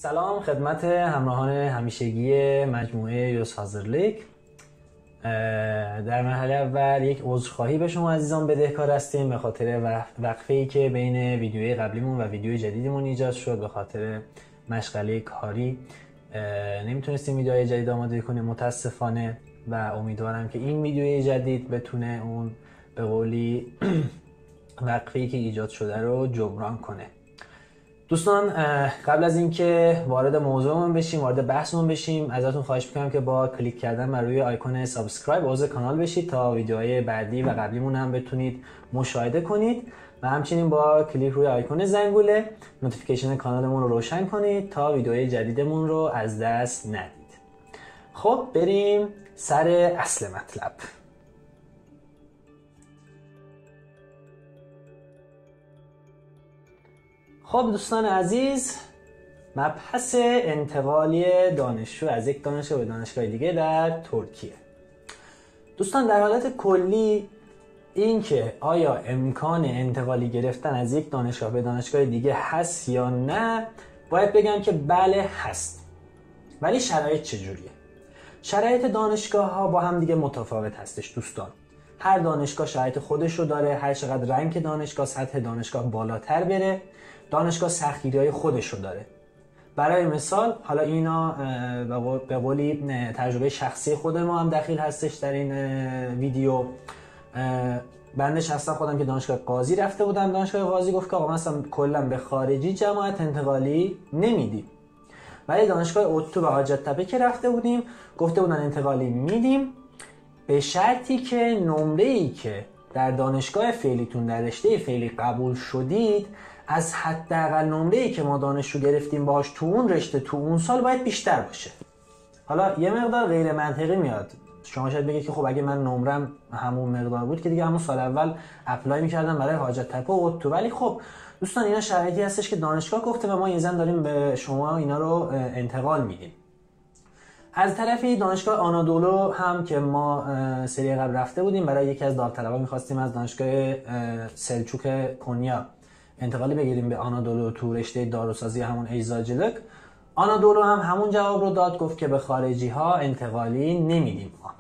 سلام خدمت همراهان همیشگی مجموعه یوس هازرلیک. در مرحله اول یک عذرخواهی به شما عزیزان بدهکار هستیم به خاطر وقفه‌ای که بین ویدیوی قبلیمون و ویدیوی جدیدمون ایجاد شد. به خاطر مشغله کاری نمیتونستیم ویدیوهای جدید آماده کنیم متاسفانه و امیدوارم که این ویدیوی جدید بتونه اون به قولی وقفه‌ای که ایجاد شده رو جبران کنه. دوستان قبل از اینکه وارد موضوعمون بشیم، وارد بحثمون بشیم، ازتون خواهش میکنم که با کلیک کردن بر روی آیکون سابسکرایب عضو کانال بشید تا ویدیوهای بعدی و قبلیمون هم بتونید مشاهده کنید و همچنین با کلیک روی آیکون زنگوله نوتیفیکیشن کانالمون رو روشن کنید تا ویدیوهای جدیدمون رو از دست ندید. خب بریم سر اصل مطلب. خب دوستان عزیز، مبحث انتقالی دانشجو از یک دانشگاه به دانشگاه دیگه در ترکیه. دوستان در حالت کلی این که آیا امکان انتقالی گرفتن از یک دانشگاه به دانشگاه دیگه هست یا نه، باید بگم که بله هست. ولی شرایط چجوریه؟ شرایط دانشگاه ها با هم دیگه متفاوت هستش دوستان. هر دانشگاه شرایط خودش رو داره. هر چقدر رنگ دانشگاه، سطح دانشگاه بالاتر بره، دانشگاه سختگیری‌های خودش رو داره. برای مثال حالا اینا به قولی تجربه شخصی خود ما هم دخیل هستش در این ویدیو. بنده شخصا خودم که دانشگاه قاضی رفته بودم، دانشگاه قاضی گفت که آقا مثلا کلا به خارجی جماعت انتقالی نمیدیم، ولی دانشگاه اوتو و حاجت‌تپه که رفته بودیم گفته بودن انتقالی میدیم به شرطی که نمره‌ای که در دانشگاه فعلیتون در رشته فعلی قبول شدید از حداقل نمره‌ای که ما دانشجو گرفتیم باهاش تو اون رشته تو اون سال باید بیشتر باشه. حالا یه مقدار غیر منطقی میاد. شما شاید بگید که خب اگه من نمرم همون مقدار بود که دیگه همون سال اول اپلای می‌کردم برای حاجت‌تپه و اوتو. ولی خب دوستان اینا شرایطی هستش که دانشگاه گفته و ما یه زن داریم به شما اینا رو انتقال میدیم. از طرفی دانشگاه آنادولو هم که ما سری قبل رفته بودیم برای یکی از داوطلبان می‌خواستیم از دانشگاه سلچوک کنیا انتقالی بگیریم به آنادولو تو رشته داروسازی همون ایزاجلک. آنادولو هم همون جواب رو داد، گفت که به خارجی ها انتقالی نمیدیم ما.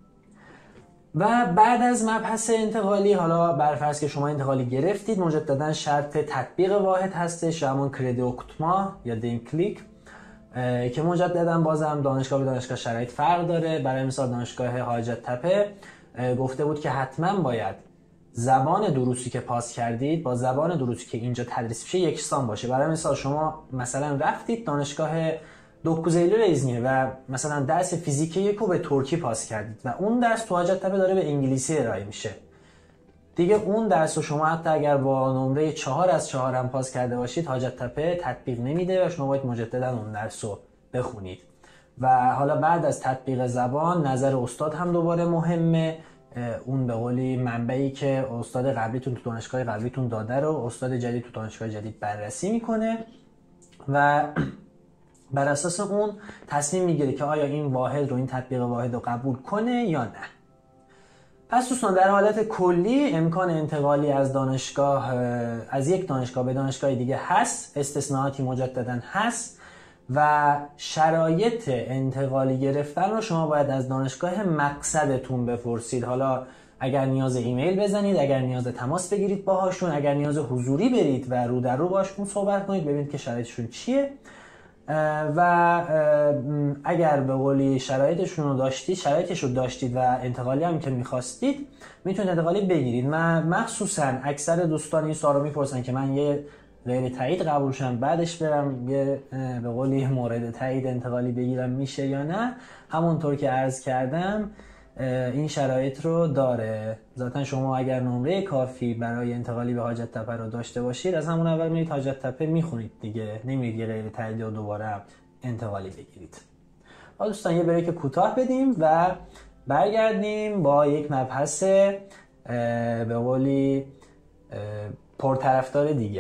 و بعد از مبحث انتقالی، حالا برفرض که شما انتقالی گرفتید، مجددا شرط تطبیق واحد هستش همون کردی اوکتما یا دین کلیک که مجددا بازم دانشگاه به دانشگاه شرایط فرق داره. برای مثال دانشگاه حاجت‌تپه گفته بود که حتما باید زبان دروسی که پاس کردید با زبان دروسی که اینجا تدریس میشه یکسان باشه. برای مثال شما مثلا رفتید دانشگاه دوکوزیلی ایزمیر و مثلا درس فیزیک یکو به ترکی پاس کردید و اون درس تو حاجت‌تپه داره به انگلیسی ارائه میشه. دیگه اون درس رو شما حتی اگر با نمره 4 از 4 هم پاس کرده باشید حاجت‌تپه تطبیق نمیده و شما باید مجددا اون درس رو بخونید. و حالا بعد از تطبیق زبان نظر استاد هم دوباره مهمه. اون به قولی منبعی که استاد قبلیتون تو دانشگاه قبلیتون داده رو استاد جدید تو دانشگاه جدید بررسی میکنه و بر اساس اون تصمیم میگیره که آیا این واحد رو، این تطبیق واحد رو قبول کنه یا نه. پس دوستان در حالت کلی امکان انتقالی از دانشگاه، از یک دانشگاه به دانشگاه دیگه هست، استثناءاتی مجددا هست و شرایط انتقالی گرفتن رو شما باید از دانشگاه مقصدتون بپرسید. حالا اگر نیاز ایمیل بزنید، اگر نیاز تماس بگیرید باهاشون، اگر نیاز حضوری برید و رو در رو باشون صحبت کنید ببینید که شرایطشون چیه و اگر به قولی شرایطش رو داشتید و انتقالی هم که میخواستید میتونید انتقالی بگیرید. مخصوصا اکثر دوستان این سوال رو میپرسن که من یه غیر تایید قبول شدم بعدش برم یه به قولی مورد تایید انتقالی بگیرم میشه یا نه. همونطور که عرض کردم این شرایط رو داره. ذاتاً شما اگر نمره کافی برای انتقالی به حاجت‌تپه رو داشته باشید از همون اول میرید حاجت‌تپه میخونید دیگه، نمیرید یه غیر تایید رو دوباره انتقالی بگیرید. حالا دوستان یه بریک کوتاه بدیم و برگردیم با یک مبحث به قولی پرطرفدار دیگه.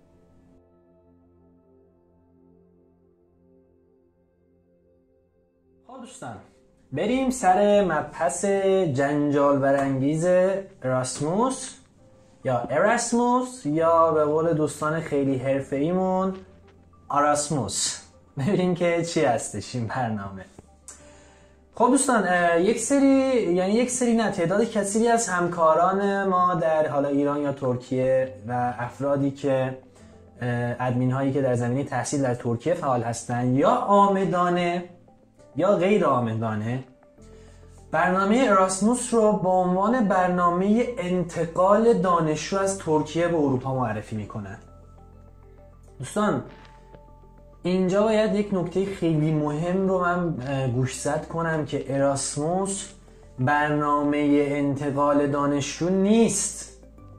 خب دوستان بریم سر مبحث جنجال برانگیز اراسموس یا اراسموس یا به قول دوستان خیلی حرفه‌ایمون آراسموس. ببینیم که چی هستش این برنامه. خب دوستان، یک سری نه تعداد کثیری از همکاران ما در حالا ایران یا ترکیه و افرادی که ادمین هایی که در زمینه تحصیل در ترکیه فعال هستند یا عامدانه یا غیر عامدانه برنامه اراسموس رو به عنوان برنامه انتقال دانشجو از ترکیه به اروپا معرفی میکنن. دوستان اینجا باید یک نکته خیلی مهم رو من گوشزد کنم که اراسموس برنامه انتقال دانشجو نیست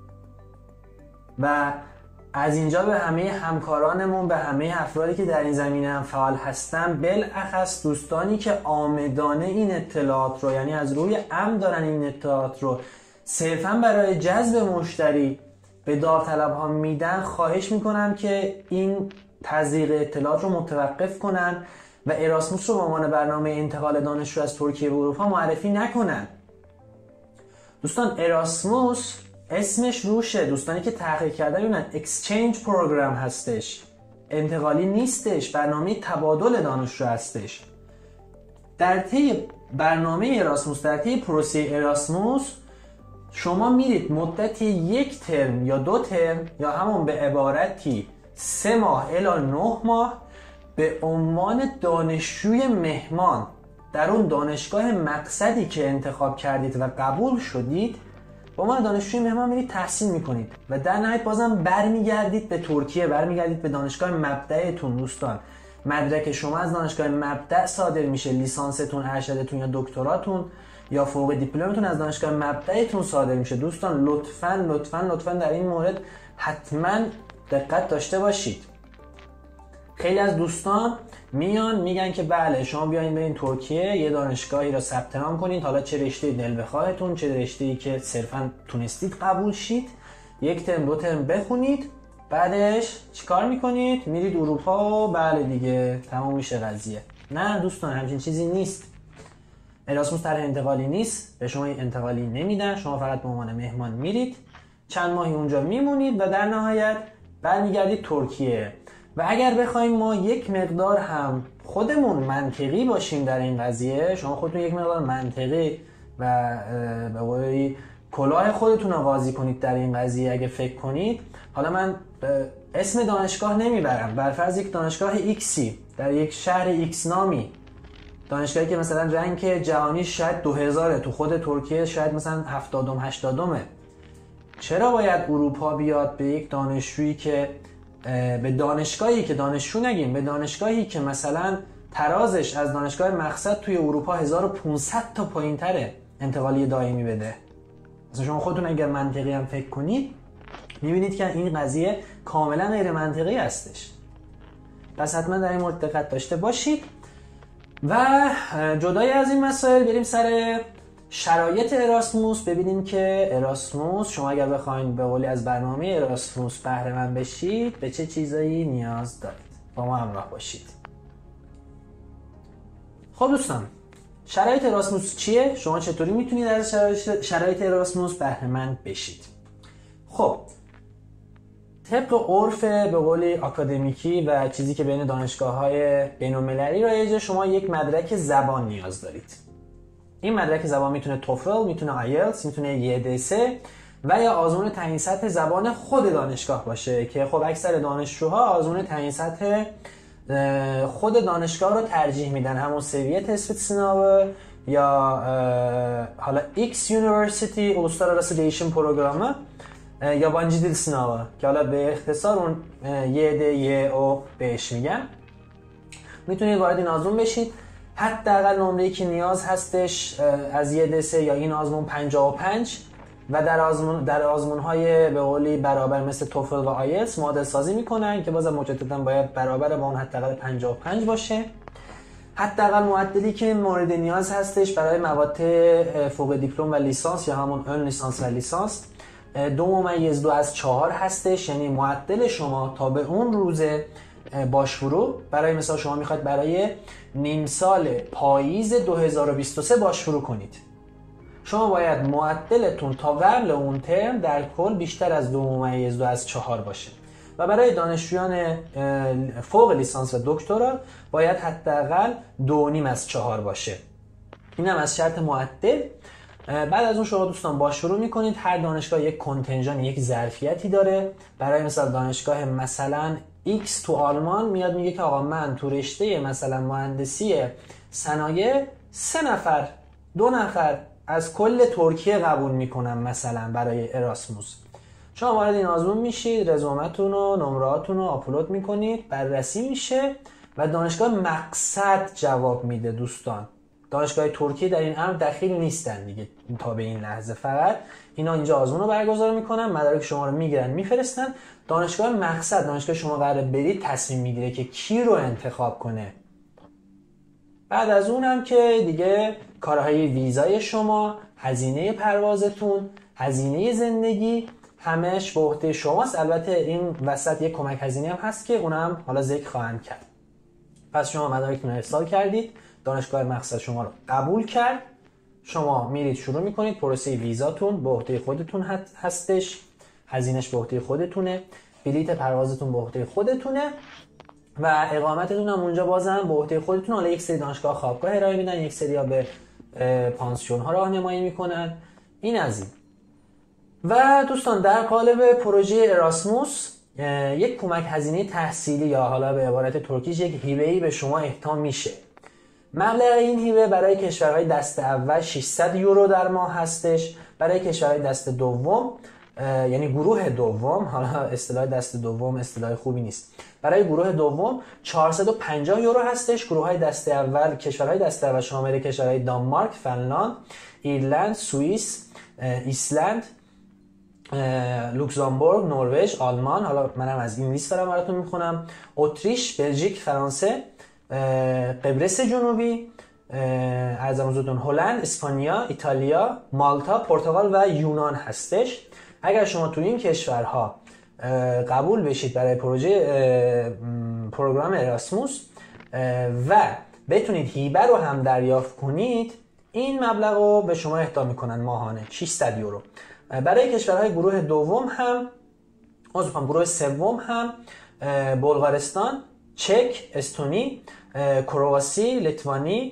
و از اینجا به همه همکارانمون، به همه افرادی که در این زمینه هم فعال هستن، بالاخص دوستانی که عامدانه این اطلاعات رو، یعنی از روی عمد دارن این اطلاعات رو صرفا برای جذب مشتری به داوطلب ها میدن، خواهش میکنم که این تزریق اطلاعات رو متوقف کنن و اراسموس رو به عنوان برنامه انتقال دانشجو از ترکیه به اروپا معرفی نکنن. دوستان اراسموس اسمش روشه، دوستانی که تحقیق کردن می‌بینن اکسچنج پروگرام هستش، انتقالی نیستش، برنامه تبادل دانشجو هستش. در طی برنامه اراسموس، در طی پروسه اراسموس شما میرید مدت 1 ترم یا 2 ترم یا همون به عبارتی 3 ماه الی 9 ماه به عنوان دانشجوی مهمان در اون دانشگاه مقصدی که انتخاب کردید و قبول شدید با عنوان دانشجوی مهمان میرید تحصیل میکنید و در نهایت بازم برمیگردید به ترکیه، برمیگردید به دانشگاه مبدأتون. دوستان مدرک شما از دانشگاه مبدأ صادر میشه، لیسانستون، ارشدتون یا دکتراتون یا فوق دیپلمتون از دانشگاه مبدأتون صادر میشه. دوستان لطفاً در این مورد حتما دقت داشته باشید. خیلی از دوستان میگن که بله شما بیاین برین ترکیه یه دانشگاهی را ثبت نام کنید، حالا چه رشته دل بخواهتون، چه رشته‌ای که صرفا تونستید قبول شید، 1 ترم 2 ترم بخونید، بعدش چیکار میکنید؟ میرید اروپا و بله دیگه تمام میشه قضیه. نه دوستان، همچین چیزی نیست. اراسموس طرح انتقالی نیست، به شما انتقالی نمیدن، شما فقط به عنوان مهمان میرید، چند ماهی اونجا میمونید و در نهایت برمیگردید ترکیه. و اگر بخوایم ما یک مقدار هم خودمون منطقی باشیم در این قضیه، شما خودتون یک مقدار منطقی و به قولی کلاه خودتون رو قاضی کنید در این قضیه، اگه فکر کنید، حالا من اسم دانشگاه نمیبرم، برفرض یک دانشگاه ایکسی در یک شهر ایکس نامی، دانشگاهی که مثلا رنک جهانی شاید 2000 تو خود ترکیه شاید مثلا 70-80، چرا باید اروپا بیاد به یک دانشجویی که به دانشگاهی که دانشجو نگیم، به دانشگاهی که مثلا ترازش از دانشگاه مقصد توی اروپا 1500 تا پایین‌تره انتقالی دائمی بده؟ مثلا شما خودتون اگر منطقی هم فکر کنید میبینید که این قضیه کاملا غیر منطقی هستش. پس حتما در این مورد دقت داشته باشید. و جدای از این مسائل بریم سر شرایط اراسموس، ببینیم که اراسموس شما اگر بخواید به قولی از برنامه اراسموس بهره مند بشید به چه چیزایی نیاز دارید. با ما همراه باشید. خب دوستان، شرایط اراسموس چیه؟ شما چطوری میتونید از شرایط اراسموس بهره مند بشید؟ خب طبق عرف به قولی آکادمیکی و چیزی که بین دانشگاه‌های بین‌المللی رایجه، شما یک مدرک زبان نیاز دارید. این مدرک زبان میتونه توفل، میتونه آیلتس، میتونه YDC و یا آزمون تعیین سطح زبان خود دانشگاه باشه که خب اکثر دانشجوها آزمون تعیین سطح خود دانشگاه رو ترجیح میدن، همون سویه تست سناوه یا حالا X University Uluslararası Değişim Programı yabancı dil sınavı که حالا به اختصار اون YDYO بهش میگن. میتونید وارد این آزمون بشید. حداقل نمره‌ای که نیاز هستش از YDC یا این آزمون 55 و در آزمون‌های به قولی برابر مثل توفل و آیلتس معادل سازی میکنن که بازم مجددا باید برابر با اون حداقل 55 باشه. حداقل معدلی که مورد نیاز هستش برای مواد فوق دیپلم و لیسانس یا همون اون لیسانس و لیسانس 2.2/4 هستش، یعنی معدل شما تا به اون روز باشورو، برای مثال شما میخواید برای نیم سال پاییز 2023 باشورو کنید، شما باید معدلتون تا قبل اون ترم در کل بیشتر از 2.2/4 باشه. و برای دانشجویان فوق لیسانس و دکترا باید حداقل 2.5 از 4 باشه. این هم از شرط معدل. بعد از اون شما دوستان با شروع میکنید. هر دانشگاه یک کنتنژان، یک ظرفیتی داره. برای مثلا دانشگاه مثلا X تو آلمان میاد میگه که آقا من تو رشته مثلا مهندسی صنایع 3 نفر 2 نفر از کل ترکیه قبول میکنم مثلا برای اراسموس. شما وارد این آزمون میشید، رزومتون و نمراتون رو آپلود میکنید، بررسی میشه و دانشگاه مقصد جواب میده. دوستان دانشگاه ترکیه در این امر دخیل نیستن دیگه تا به این لحظه. فقط اینا اینجا آزمون رو برگزار میکنن، مدارک شما رو میگیرن میفرستن. دانشگاه مقصد، دانشگاه شما قراره برید، تصمیم میگیره که کی رو انتخاب کنه. بعد از اونم که دیگه کارهای ویزای شما، هزینه پروازتون، هزینه زندگی همش به عهده شماست. البته این وسط یک کمک هزینه هم هست که اونم حالا ذکر خواهم کرد. پس شما مدارکتون رو ارسال کردید، دانشگاه مقصد شما رو قبول کرد، شما میرید شروع میکنید. پروسه ویزاتون به عهده خودتون هستش، هزینهش به عهده خودتونه، بلیط پروازتون به عهده خودتونه و اقامتتون هم اونجا بازم به عهده خودتون. حالا یک سری دانشگاه خوابگاه ارائه میدن، یک سری ها به پانسیون ها راهنمایی میکنن. این از این. و دوستان در قالب پروژه اراسموس یک کمک هزینه تحصیلی یا حالا به عبارت ترکیش یک هیبه‌ای به شما اهدا میشه. مبلغ این هیبه برای کشورهای دسته اول 600 یورو در ماه هستش. برای کشورهای دسته دوم یعنی گروه دوم، حالا اصطلاح دسته دوم اصطلاح خوبی نیست، برای گروه دوم 450 یورو هستش. گروه‌های دسته اول، کشورهای دسته اول شامل کشورهای دانمارک، فنلاند، ایرلند، سوئیس، ایسلند، لوکزامبورگ، نروژ، آلمان، حالا منم از این لیست دارم براتون میخونم، اتریش، بلژیک، فرانسه، قبرس جنوبی، ارزم حضورتون هلند، اسپانیا، ایتالیا، مالتا، پرتغال و یونان هستش. اگر شما تو این کشورها قبول بشید برای پروگرام اراسموس و بتونید هیبه رو هم دریافت کنید، این مبلغ رو به شما اهدا میکنن ماهانه 600 یورو. برای کشورهای گروه دوم هم گروه سوم هم بلغارستان، چک، استونی، کرواسی، لیتوانی،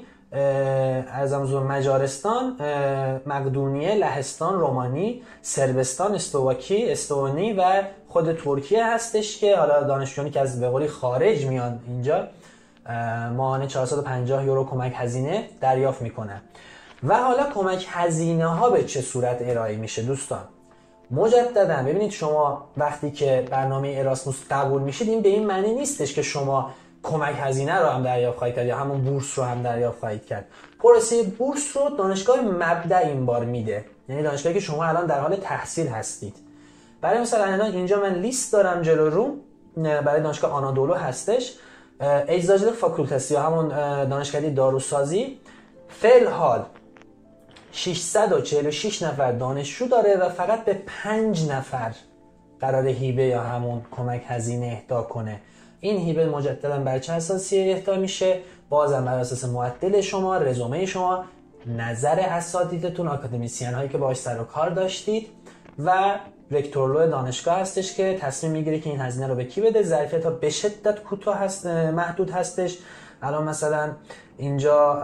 مجارستان، مقدونیه، لهستان، رومانی، صربستان، اسلواکی، استونی و خود ترکیه هستش که حالا دانشجویانی که از به قولی خارج میان اینجا ماهانه 450 یورو کمک هزینه دریافت میکنن. و حالا کمک هزینه ها به چه صورت ارائه میشه دوستان؟ مجددا ببینید، شما وقتی که برنامه اراسموس قبول میشید این به این معنی نیستش که شما کمک هزینه رو هم دریافت خواهید کرد یا همون بورس رو هم دریافت خواهید کرد. پروسه بورس رو دانشگاه مبدأ این بار میده، یعنی دانشگاهی که شما الان در حال تحصیل هستید. برای مثلا الان اینجا من لیست دارم جلو روم، برای دانشگاه آنادولو هستش، eczacılık فاکولتسی یا همون دانشکده داروسازی، فعل حال 646 نفر دانشجو داره و فقط به 5 نفر قرار هیبه یا همون کمک هزینه اهدا کنه. این هیبه مجددا بر چه اساسی اهدا میشه؟ بازم بر اساس معدل شما، رزومه شما، نظر اساتیدتون، آکادمیسین هایی که باهاش سر و کار داشتید و رکتورلو دانشگاه هستش که تصمیم میگیره که این هزینه رو به کی بده. ظرفیت ها به شدت کوتاه هست، محدود هستش. الان مثلا اینجا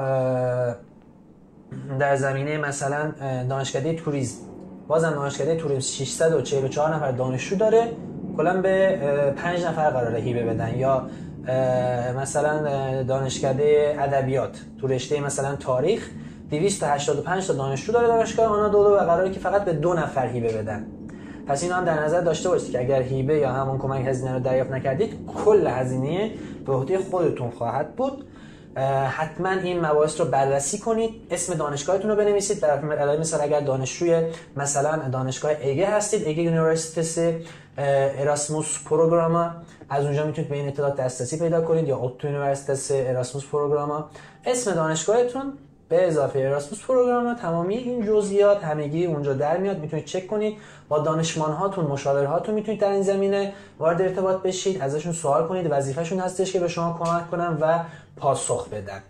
در زمینه مثلا دانشکده توریسم، بازم دانشکده توریسم 644 نفر دانشجو داره، کلا به 5 نفر قراره هیبه بدن. یا مثلا دانشکده ادبیات تو رشته مثلا تاریخ 285 تا دانشجو داره دانشگاه آنادولو و قراره که فقط به 2 نفر هیبه بدن. پس اینو هم در نظر داشته باشید که اگر هیبه یا همون کمک هزینه رو دریافت نکردید، کل هزینه به عهده خودتون خواهد بود. حتما این مباحث رو بررسی کنید، اسم دانشگاهتون رو بنویسید. برای مثال اگر دانشجوی مثلا دانشگاه ایگه هستید، ایگه یونیورسیتیسی اراسموس پروگراما، از اونجا میتونید به این اطلاعات دسترسی پیدا کنید. یا اوتو یونیورسیتیسی اراسموس پروگراما، اسم دانشگاهتون به اضافه اراسموس پروگراما، تمامی این جزئیات همگی اونجا در میاد. میتونید چک کنید با دانشمان هاتون، مشاور هاتون میتونید در این زمینه وارد ارتباط بشید، ازشون سوال کنید، وظیفه‌شون هستش که به شما کمک کنن و پاسخ بدن.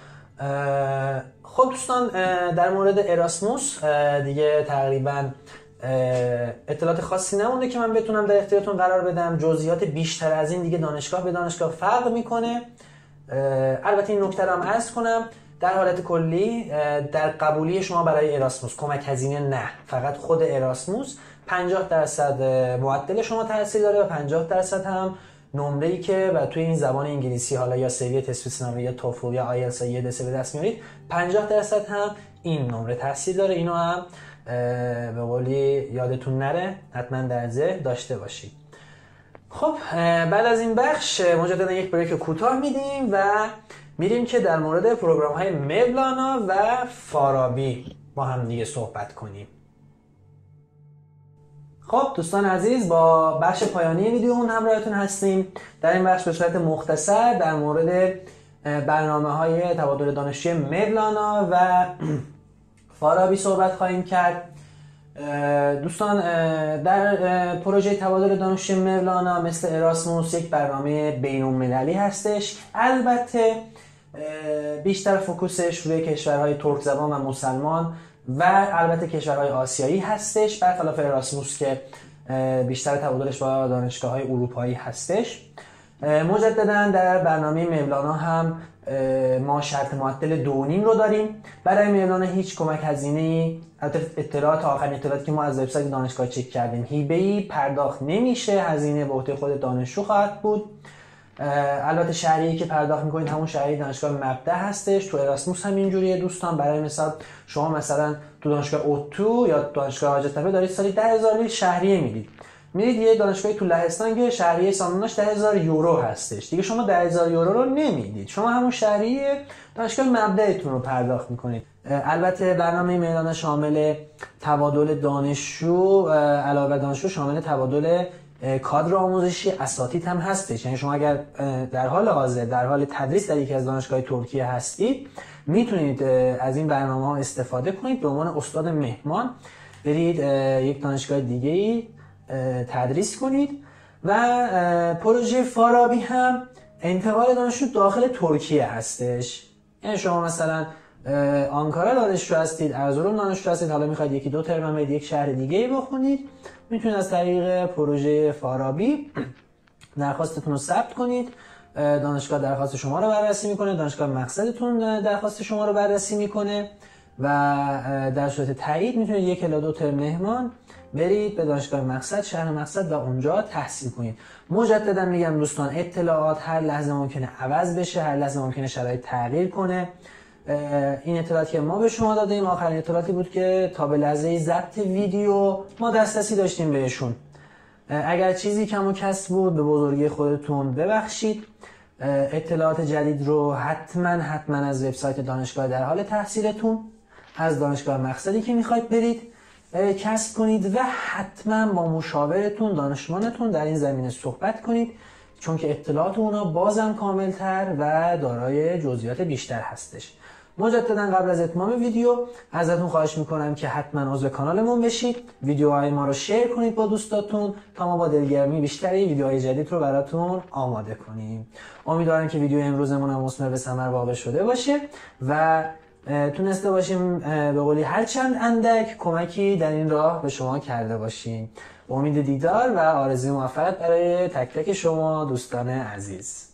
خب دوستان، در مورد اراسموس دیگه تقریبا اطلاعات خاصی نمونده که من بتونم در اختیارتون قرار بدم. جزئیات بیشتر از این دیگه دانشگاه به دانشگاه فرق میکنه. البته این نکته رو هم عرض کنم، در حالت کلی در قبولی شما برای اراسموس کمک هزینه نه، فقط خود اراسموس 50% معدل شما تاثیر داره و 50% هم نمره‌ای که و توی این زبان انگلیسی حالا یا سویه تسویسنامه یا توفل یا آیلتس یا یدس به دست میارید، 50% هم این نمره تاثیر داره. اینو هم به قولی یادتون نره، حتما در ذهن داشته باشید. خب بعد از این بخش مجددا یک بریک کوتاه میدیم و میریم که در مورد پروگرام های مولانا و فارابی با هم دیگه صحبت کنیم. خب دوستان عزیز، با بخش پایانی ویدیو همراهتون هستیم. در این بخش به صورت مختصر در مورد برنامه های تبادل دانشجوی مولانا و فارابی صحبت خواهیم کرد. دوستان در پروژه تبادل دانشجوی مولانا مثل اراسموس یک برنامه بین‌المللی هستش. البته بیشتر فوکوسش روی کشورهای ترک زبان و مسلمان و البته کشورهای آسیایی هستش، برخلاف اراسموس که بیشتر تبادلش با دانشگاه‌های اروپایی هستش. مجددا در برنامه مولانا هم ما شرط معدل 2.5 رو داریم. برای مولانا هیچ کمک هزینه‌ای، اطلاعات آخرین اطلاعاتی که ما از وبسایت دانشگاه چک کردیم، هیبه‌ای پرداخت نمیشه، هزینه به عهده خود دانشجو خواهد بود. البته شهریه‌ای که پرداخت می‌کنید همون شهریه دانشگاه مبدأ هستش. تو اراسموس هم اینجوریه دوستان. برای مثال شما مثلا تو دانشگاه اوتو یا دانشگاه حاجت‌به دارید سالی 10,000 لیره شهریه میدید یه دانشگاهی تو لهستان که شهریه سامانش 10,000 یورو هستش، دیگه شما 10,000 یورو رو نمیدید، شما همون شهریه دانشگاه مبدأتون رو پرداخت میکنید. البته برنامه مولانا شامل تبادل دانشجو، علاوه بر دانشجو شامل تبادل کادر آموزشی اساتید هم هستش. یعنی شما اگر در حال حاضر در حال تدریس در یکی از دانشگاه ترکیه هستید، میتونید از این برنامه ها استفاده کنید، به عنوان استاد مهمان برید یک دانشگاه دیگه‌ای تدریس کنید. و پروژه فارابی هم انتقال دانشجو داخل ترکیه هستش. یعنی شما مثلا آنکارا دانشجو هستید، ارزروم دانشجو هستید، حالا میخواید یکی دو ترم برید یک شهر دیگه بخونید، میتونید از طریق پروژه فارابی درخواستتون رو ثبت کنید. دانشگاه درخواست شما رو بررسی میکنه، دانشگاه مقصدتون درخواست شما رو بررسی میکنه و در صورت تایید میتونید یک الی دو ترم مهمان برید به دانشگاه مقصد، شهر مقصد و اونجا تحصیل کنید. مجددا میگم دوستان، اطلاعات هر لحظه ممکنه عوض بشه، هر لحظه ممکنه شرایط تغییر کنه. این اطلاعاتی که ما به شما دادیم آخرین اطلاعاتی بود که تا به لحظه ضبط ویدیو ما دسترسی داشتیم بهشون. اگر چیزی کم و کس بود به بزرگی خودتون ببخشید. اطلاعات جدید رو حتما از وبسایت دانشگاه در حال تحصیلتون، از دانشگاه مقصدی که میخواید برید کسب کنید و حتما با مشاورتون، دانشمندتون در این زمینه صحبت کنید، چون که اطلاعات اونا بازم کاملتر و دارای جزئیات بیشتر هستش. مجددا قبل از اتمام ویدیو ازتون خواهش میکنم که حتما عضو کانالمون بشید، ویدیوهای ما رو شیر کنید با دوستاتون تا ما با دلگرمی بیشتری ویدیوهای جدید رو براتون آماده کنیم. امیدوارم که ویدیو امروزمون هم مثمر به ثمر واقع شده باشه و تونسته باشیم به قولی هر چند اندک کمکی در این راه به شما کرده باشیم. امید دیدار و آرزوی موفقیت برای تک تک شما دوستان عزیز.